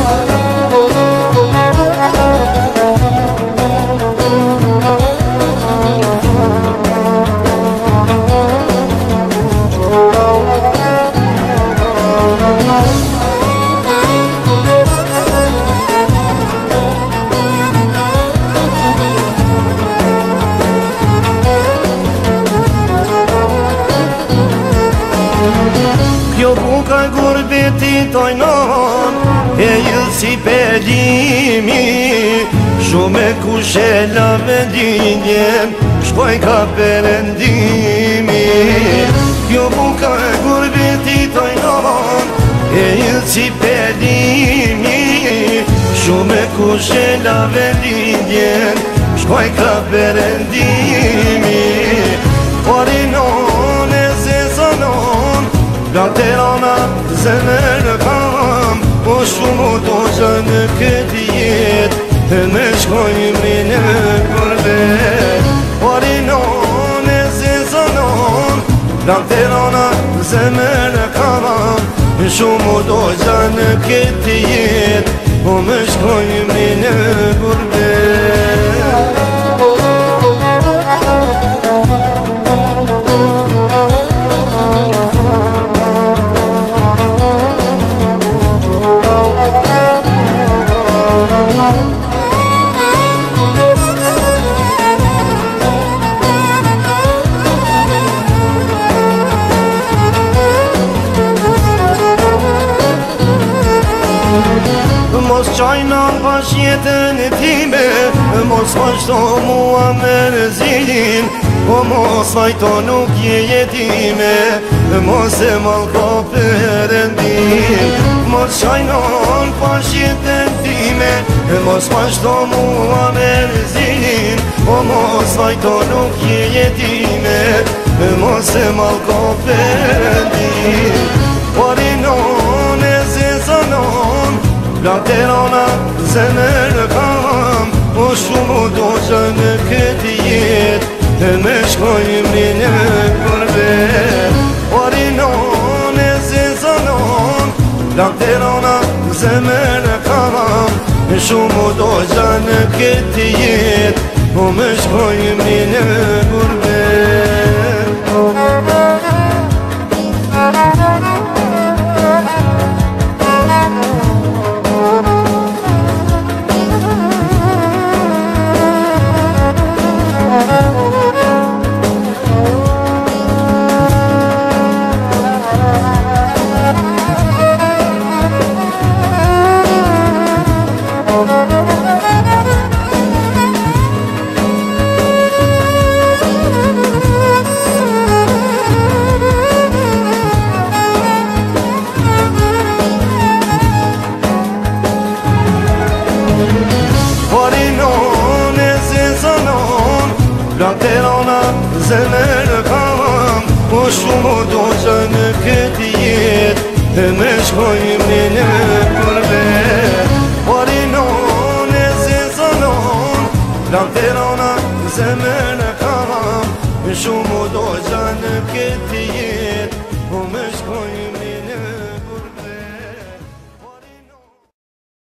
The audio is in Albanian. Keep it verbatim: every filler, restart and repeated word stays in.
Kjo buka gurbeti tojnon e jëllë si pedimi, shume kushe la vendinjen, shkoj ka perendimi. Kjo buka gurbeti tojnon e jëllë si pedimi, shume kushe la vendinjen, shkoj ka perendimi. Orinon e zezanon Gaterana zemër kam, po shumë të gjënë këtë jetë, me shkojmë në gurbet. Orinon e zezanon, gaterana zemër kam, shumë të gjënë këtë jetë, me shkojmë në gurbet. Mos qajna pash jetën e time, mos vazhdo mua me rëzilin, po mos vajto nuk je jetime, mos e malko përëndim. Mos qajna pash jetën time, mos vazhdo mua me rëzilin, po mos vajto nuk je jetime, mos e malko përëndim. Orinon e zezanon, gaterana zemër kam, po shumë do gjënë këtë jetë, me shkojmë në gurbet. Orinon e zezanon, gaterana zemër kam, shumë do gjënë këtë jetë, me shkojmë në gurbet. Orinon e zezanon, gaterana zemër kam, po shumë do gjënë këtë jetë, me shkojmë në gurbet. Orinon e zezanon, gaterana zemër kam, shumë do gjënë këtë jetë.